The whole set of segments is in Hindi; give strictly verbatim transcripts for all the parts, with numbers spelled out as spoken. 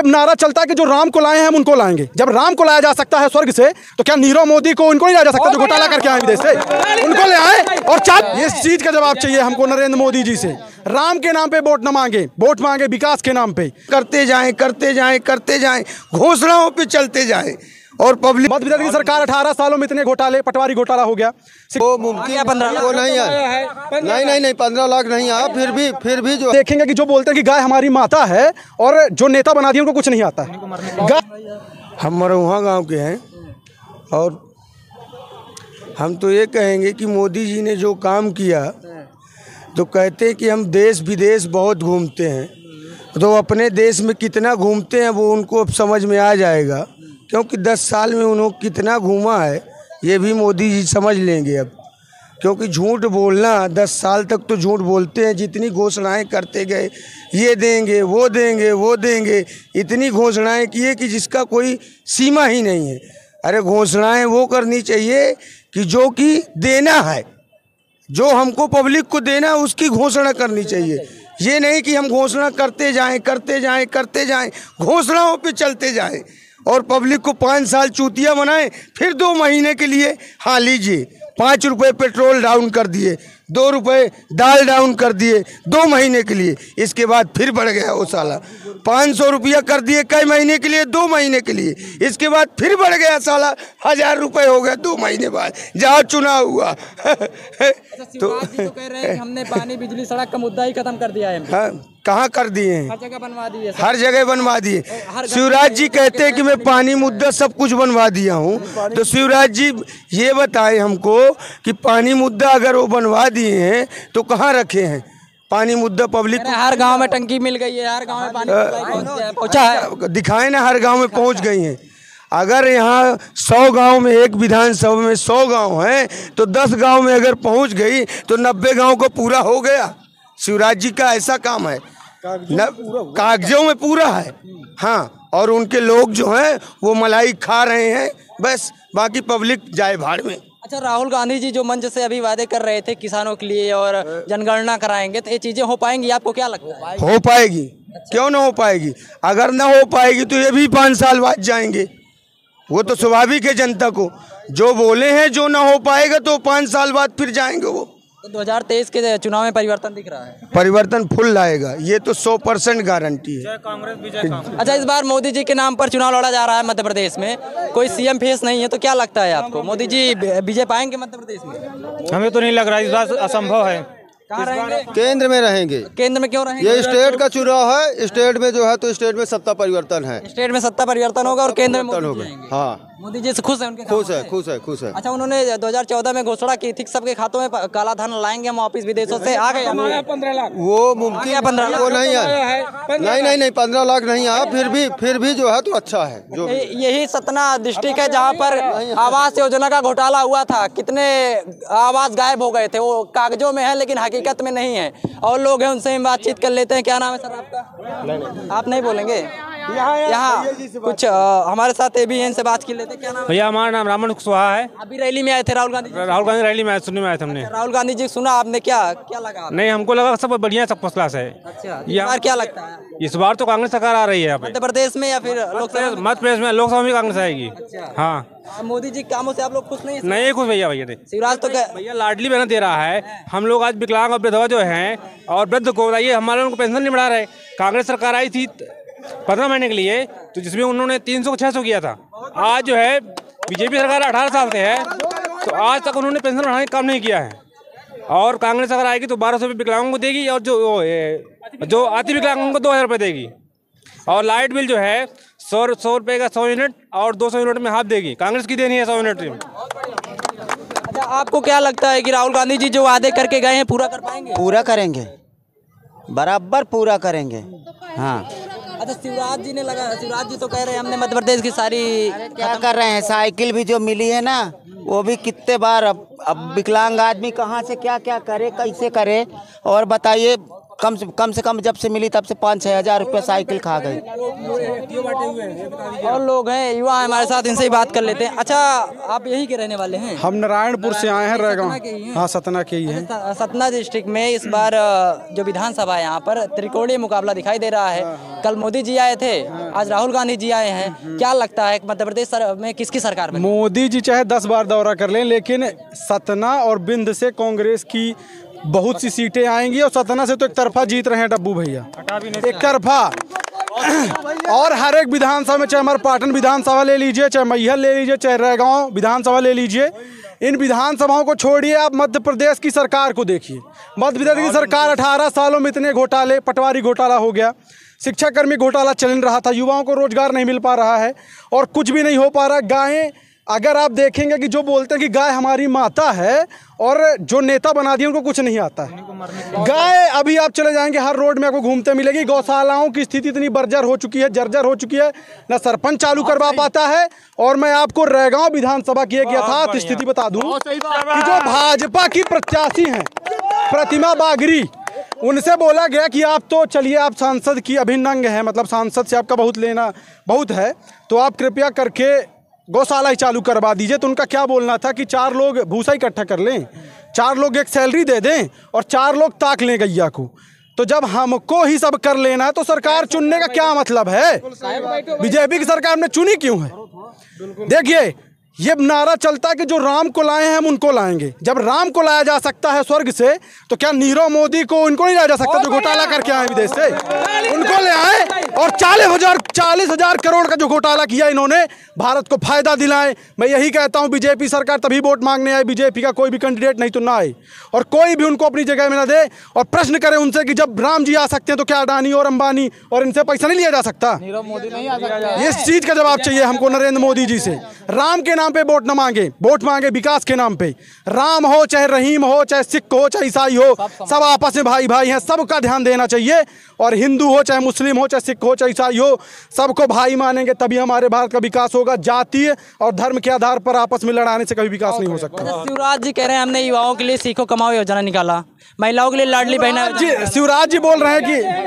नारा चलता है कि जो राम को लाए हैं हम उनको लाएंगे। जब राम को लाया जा सकता है स्वर्ग से, तो क्या नीरव मोदी को उनको नहीं लाया जा सकता जो घोटाला करके आए विदेश से? उनको ले आए और चाप। इस चीज का जवाब चाहिए हमको नरेंद्र मोदी जी से। राम के नाम पे वोट न मांगे, वोट मांगे विकास के नाम पे। करते जाएं करते जाएं करते जाएं, घोषणाओं पे चलते जाएं और पब्लिक। मध्य प्रदेश की सरकार अठारह सालों में इतने घोटाले, पटवारी घोटाला हो गया, वो मुमकिन पंद्रह वो नहीं है, नहीं नहीं नहीं पंद्रह लाख नहीं आया, फिर भी फिर भी जो देखेंगे कि जो बोलते हैं कि गाय हमारी माता है और जो नेता बना दिए उनको कुछ नहीं आता है। हम मरौहा गांव के हैं और हम तो ये कहेंगे कि मोदी जी ने जो काम किया, तो कहते हैं कि हम देश विदेश बहुत घूमते हैं, तो अपने देश में कितना घूमते हैं वो उनको अब समझ में आ जाएगा, क्योंकि दस साल में उन्होंने कितना घूमा है ये भी मोदी जी समझ लेंगे अब। क्योंकि झूठ बोलना, दस साल तक तो झूठ बोलते हैं, जितनी घोषणाएं करते गए, ये देंगे वो देंगे वो देंगे, इतनी घोषणाएं किए कि जिसका कोई सीमा ही नहीं है। अरे घोषणाएं वो करनी चाहिए कि जो कि देना है, जो हमको पब्लिक को देना है उसकी घोषणा करनी चाहिए। ये नहीं कि हम घोषणा करते जाएं करते जाएं करते जाएं, घोषणाओं पे चलते जाएं और पब्लिक को पाँच साल चूतिया बनाएं, फिर दो महीने के लिए हाँ लीजिए, पाँच रुपये पेट्रोल डाउन कर दिए, दो रुपये दाल डाउन कर दिए दो महीने के लिए, इसके बाद फिर बढ़ गया वो साला। पाँच सौ रुपया कर दिए कई महीने के लिए, दो महीने के लिए, इसके बाद फिर बढ़ गया साला, हजार रुपये हो गया दो महीने बाद जहाँ चुनाव हुआ। तो कह रहे हैं कि हमने पानी बिजली सड़क का मुद्दा ही खत्म कर दिया है। हाँ, कहाँ कर दिए हैं? हर जगह बनवा दिए, हर जगह बनवा दिए। शिवराज जी कहते हैं कि मैं पानी मुद्दा सब कुछ बनवा दिया हूँ, तो शिवराज जी ये बताएं हमको कि पानी मुद्दा अगर वो बनवा दिए हैं तो कहाँ रखे हैं पानी मुद्दा? पब्लिक हर गांव में टंकी मिल गई है, हर गांव में पानी पहुंचा है, दिखाए ना, हर गांव में पहुंच गई हैं। अगर यहाँ सौ गांव में, एक विधानसभा में सौ गांव हैं, तो दस गांव में अगर पहुंच गई तो नब्बे गांव को पूरा हो गया। शिवराज जी का ऐसा काम है, कागजों में पूरा है। हाँ, और उनके लोग जो हैं वो मलाई खा रहे हैं बस, बाकी पब्लिक जाए भाड़ में। अच्छा, राहुल गांधी जी जो मंच से अभी वादे कर रहे थे किसानों के लिए और जनगणना कराएंगे, तो ये चीजें हो पाएंगी? आपको क्या लगता है हो पाएगी? अच्छा। क्यों ना हो पाएगी? अगर ना हो पाएगी तो ये भी पाँच साल बाद जाएंगे, वो तो स्वाभाविक है। जनता को जो बोले हैं जो ना हो पाएगा तो पाँच साल बाद फिर जाएंगे वो। तो दो हज़ार तेईस के चुनाव में परिवर्तन दिख रहा है? परिवर्तन फुल लाएगा, ये तो सौ परसेंट गारंटी है। अच्छा, इस बार मोदी जी के नाम पर चुनाव लड़ा जा रहा है मध्य प्रदेश में, कोई सीएम फेस नहीं है, तो क्या लगता है आपको, मोदी जी विजय पाएंगे मध्य प्रदेश में? हमें तो नहीं लग रहा, इस बार असंभव है। कहाँ रहेंगे? केंद्र में रहेंगे। केंद्र में क्यों रहेंगे? ये स्टेट का चुनाव है, स्टेट में जो है तो स्टेट में सत्ता परिवर्तन है, स्टेट में सत्ता परिवर्तन होगा और केंद्र में होगा। हाँ, मोदी जी से खुश है उनके? खुश है खुश है खुश है। अच्छा, उन्होंने दो हज़ार चौदह में घोषणा की थी सबके खातों में काला धन लाएंगे हम वापिस विदेशों से, आ गए पंद्रह लाख? वो मुमकिन पंद्रह लाख वो नहीं है, नहीं नहीं नहीं पंद्रह लाख नहीं आया, फिर भी फिर भी जो है तो अच्छा है। जो यही सतना डिस्ट्रिक्ट है जहाँ पर आवास योजना का घोटाला हुआ था, कितने आवास गायब हो गए थे, वो कागजों में है लेकिन हकीकत में नहीं है, और लोग हैं उनसे हम बातचीत कर लेते हैं। क्या नाम है सर आपका? आप नहीं बोलेंगे? यहाँ कुछ आ, हमारे साथ ए बी एन से बात कर लेते हैं। क्या नाम? भैया हमारा नाम रामन कुशवाहा है। अभी रैली में आए थे राहुल गांधी? राहुल गांधी रैली में आए, सुनने में आए थे हमने। राहुल गांधी जी सुना आपने, क्या क्या लगा? नहीं, हमको लगा सब बढ़िया, सब फर्स्ट क्लास है। अच्छा, इस बार क्या लगता है? इस बार तो कांग्रेस सरकार आ रही है मध्य प्रदेश में या फिर लोकसभा? मध्य प्रदेश में लोकसभा में कांग्रेस आएगी। हाँ, मोदी जी कामों से आप लोग खुश नहीं है? नहीं खुश भैया। भैया शिवराज तो भैया लाडली बहना दे रहा है, हम लोग आज विकलांग और विधवा जो हैं और वृद्ध को बताइए, हमारे उनको पेंशन नहीं बढ़ा रहे। कांग्रेस सरकार आई थी पंद्रह महीने के लिए, तो जिसमें उन्होंने तीन सौ छह सौ किया था। आज जो है बीजेपी सरकार अठारह साल से है, तो आज तक उन्होंने पेंशन बढ़ाने का काम नहीं किया है। और कांग्रेस अगर आएगी तो बारह सौ रुपये विकलांगों को देगी, और जो जो अति विकलांगों को दो हज़ार रुपये देगी। और लाइट बिल जो है सौ सौ रुपये का सौ यूनिट और दो सौ यूनिट में हाफ देगी, कांग्रेस की देनी है सौ यूनिट। अच्छा, आपको क्या लगता है कि राहुल गांधी जी जो वादे करके गए हैं पूरा कर पाएंगे? पूरा करेंगे, बराबर पूरा करेंगे। हाँ। अच्छा, शिवराज जी ने लगा, शिवराज जी तो कह रहे हैं हमने मध्य प्रदेश की सारी, क्या कर रहे हैं, साइकिल भी जो मिली है ना वो भी कितने बार, अब अब विकलांग आदमी कहाँ से क्या क्या करे, कैसे करे, और बताइए कम से कम से कम जब से मिली तब से पाँच छः हज़ार रुपये साइकिल खा गई। और लोग हैं, युवा हैं हमारे साथ, इनसे ही बात कर लेते हैं। अच्छा, आप यहीं के रहने वाले हैं? हम नारायणपुर से आए हैं, रहगांव। हाँ, सतना के ही हैं। अच्छा, सतना डिस्ट्रिक्ट में इस बार जो विधानसभा है यहाँ पर त्रिकोणीय मुकाबला दिखाई दे रहा है। कल मोदी जी आए थे, आज राहुल गांधी जी आए हैं। क्या लगता है मध्य प्रदेश में किसकी सरकार में? मोदी जी चाहे दस बार दौरा कर लें, लेकिन सतना और बिंद से कांग्रेस की बहुत सी सीटें आएंगी और सतना से तो एक तरफा जीत रहे हैं डब्बू भैया, एक तरफा। और हर एक विधानसभा में, चाहे हमारे पाटन विधानसभा ले लीजिए, चाहे मैहर ले लीजिए, चाहे रहगांव विधानसभा ले लीजिए, इन विधानसभाओं को छोड़िए, आप मध्य प्रदेश की सरकार को देखिए। मध्य प्रदेश की सरकार अठारह सालों में इतने घोटाले, पटवारी घोटाला हो गया, शिक्षाकर्मी घोटाला चल रहा था, युवाओं को रोजगार नहीं मिल पा रहा है और कुछ भी नहीं हो पा रहा। गायें, अगर आप देखेंगे कि जो बोलते हैं कि गाय हमारी माता है और जो नेता बना दिए उनको कुछ नहीं आता है। गाय, अभी आप चले जाएंगे हर रोड में आपको घूमते मिलेगी। गौशालाओं की स्थिति इतनी बर्जर हो चुकी है, जर्जर हो चुकी है, न सरपंच चालू करवा पाता है। और मैं आपको रहगांव विधानसभा की एक यथार्थ स्थिति बता दूं कि जो भाजपा की प्रत्याशी हैं प्रतिमा बागरी, उनसे बोला गया कि आप तो चलिए, आप सांसद की अभिन्न अंग हैं, मतलब सांसद से आपका बहुत लेना बहुत है, तो आप कृपया करके गौशाला ही चालू करवा दीजिए। तो उनका क्या बोलना था कि चार लोग भूसा इकट्ठा कर लें, चार लोग एक सैलरी दे दें और चार लोग ताक लें गैया को। तो जब हमको ही सब कर लेना है तो सरकार चुनने का क्या मतलब है? बीजेपी की सरकार ने चुनी क्यों है? देखिए, ये नारा चलता है कि जो राम को लाए हैं हम उनको लाएंगे। जब राम को लाया जा सकता है स्वर्ग से, तो क्या नीरव मोदी को उनको नहीं लाया जा सकता जो घोटाला करके आए विदेश से? उनको ले आए और चालीस हजार चालीस हजार करोड़ का जो घोटाला किया इन्होंने, भारत को फायदा दिलाए। मैं यही कहता हूं, बीजेपी सरकार तभी वोट मांगने आए, बीजेपी का कोई भी कैंडिडेट नहीं तो ना आए, और कोई भी उनको अपनी जगह में ना दे। और प्रश्न करे उनसे कि जब राम जी आ सकते हैं तो क्या अडानी और अंबानी और इनसे पैसा नहीं लिया जा सकता? नीरव मोदी नहीं आ सकता। इस चीज का जवाब चाहिए हमको नरेंद्र मोदी जी से। राम के नाम पे वोट न मांगे, वोट मांगे विकास के नाम पे। राम हो चाहे रहीम हो, चाहे सिख हो चाहे ईसाई हो, सब आपस में भाई भाई हैं, सबका ध्यान देना चाहिए। और हिंदू हो चाहे मुस्लिम हो, चाहे सिख हो चाहे ईसाई हो, सबको भाई मानेंगे तभी हमारे भारत का विकास होगा। जातीय और धर्म के आधार पर आपस में लड़ाने से कभी विकास नहीं हो सकता। शिवराज जी कह रहे हैं हमने युवाओं के लिए सीखो कमाओ योजना निकाला, महिलाओं के लिए लाडली बहना जी। शिवराज जी बोल रहे हैं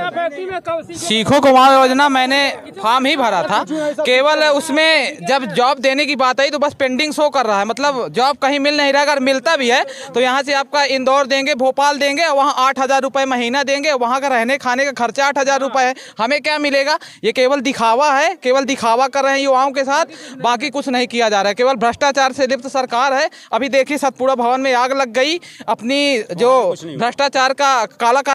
कि सीखो कमाओ योजना मैंने फॉर्म ही भरा था, केवल उसमें जब जॉब देने की बात आई तो बस पेंडिंग शो कर रहा है, मतलब जॉब कहीं मिल नहीं रहा। अगर मिलता भी है तो यहाँ से आपका इंदौर देंगे, भोपाल देंगे, वहाँ आठ हज़ार रुपये महीना देंगे, वहाँ का रहने खाने का खर्चा आठ हज़ार रुपये है। हमें क्या मिलेगा? ये केवल दिखावा है, केवल दिखावा कर रहे हैं युवाओं के साथ, बाकी कुछ नहीं किया जा रहा है। केवल भ्रष्टाचार से लिप्त सरकार है। अभी देखिए सतपुड़ा भवन में आग लग गई, अपनी जो भ्रष्टाचार का काला